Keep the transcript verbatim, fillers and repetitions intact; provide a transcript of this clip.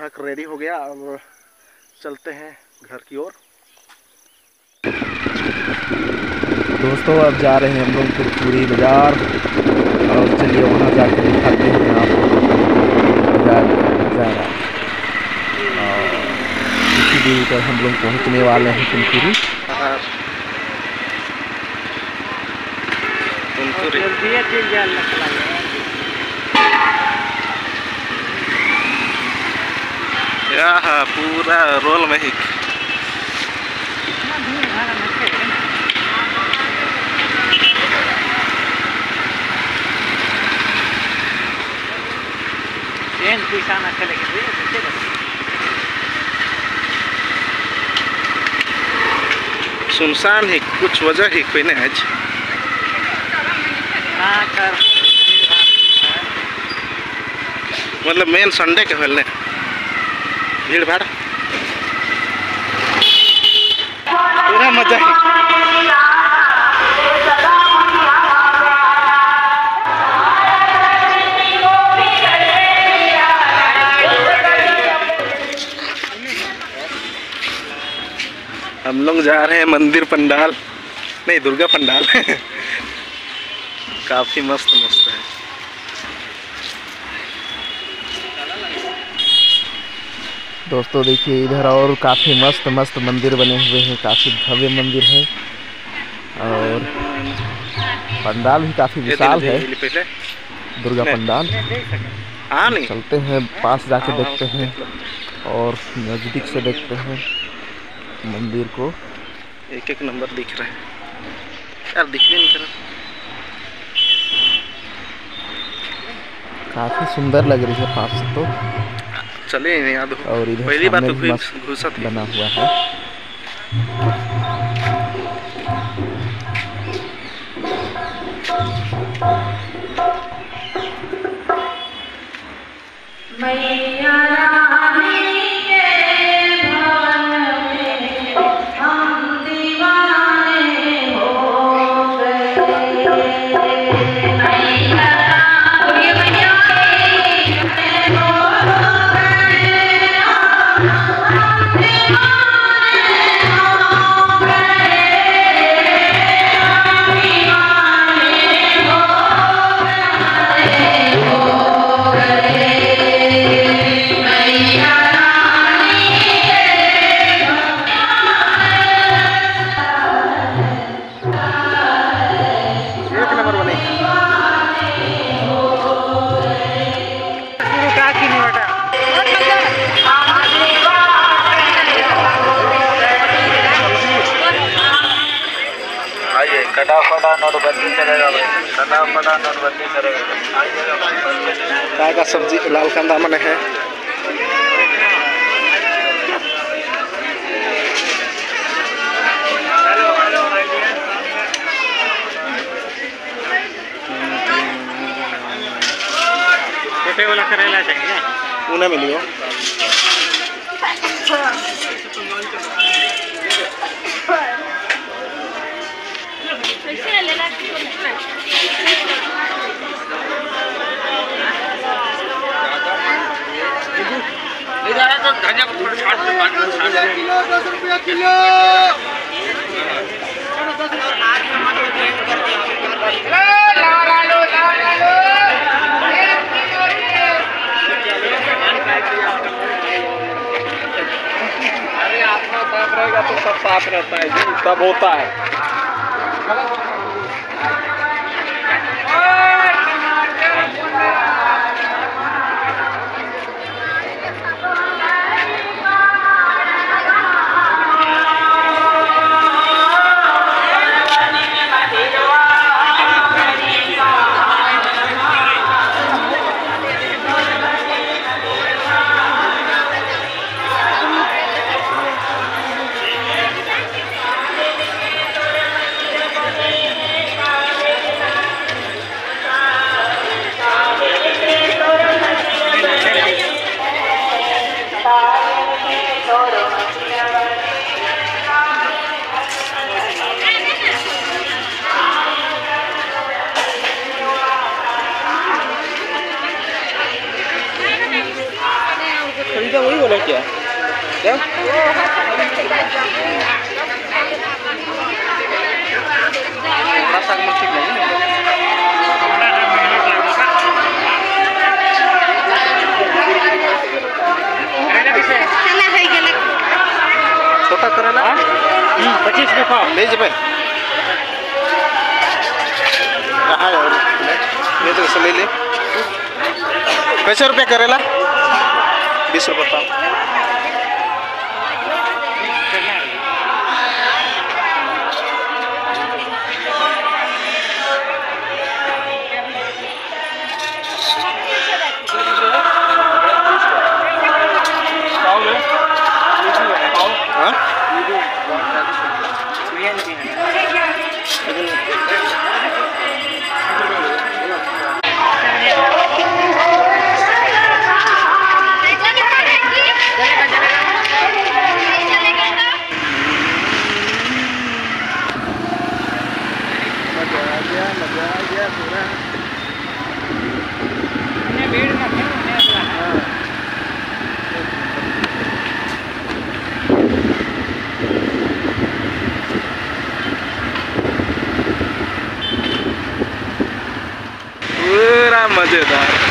लगभग रेडी हो गया। अब चलते हैं घर की ओर। दोस्तों अब जा रहे हैं हम लोग कुरकुरी बाज़ार, और चलिए वहाँ जाकर दिखाते हैं आप बाज़ार का नज़ारा। और इसी दूरी पर हम लोग पहुँचने वाले हैं कुरकुरी। यहाँ पूरा रोल में ही सुनसान ही, कुछ वजह ही कोई नहीं आज। मतलब मेन संडे के होल भीड़ भाड़ पूरा मजा है। हम लोग जा रहे हैं मंदिर पंडाल, नहीं दुर्गा पंडाल। काफी मस्त मस्त है। दोस्तों देखिए इधर और काफ़ी मस्त मस्त मंदिर बने हुए हैं, काफ़ी भव्य मंदिर है और पंडाल भी काफ़ी विशाल है, दुर्गा पंडाल। चलते हैं पास जाके देखते हैं और नज़दीक से देखते हैं मंदिर को। एक एक नंबर दिख रहा है यार, दिख भी नहीं कर रहा। काफ़ी सुंदर लग रही है पास से तो। चले नहीं याद हो, और इधर पहली बात तो घुसा बना हुआ है। फटाफटा नोटबंदी करेगा भाई, फटाफटा नोटबंदी करेगा। काय का सब्जी लाल कंदा मन है। छोटे वाला करेला चाहिए, उन्हें मिलियो। किलो दस रुपया किलो। अरे आत्मा साफ रहेगा तो सब साफ रहता है जी, तब होता है। बोला क्या क्या साग ठीक लगे छोटा करेला पच्चीस में पाव ले जब कहाँ और ले तो कैसे ले ले कैसे रुपया करेला बीस रुपये पाव पूरा मजेदार।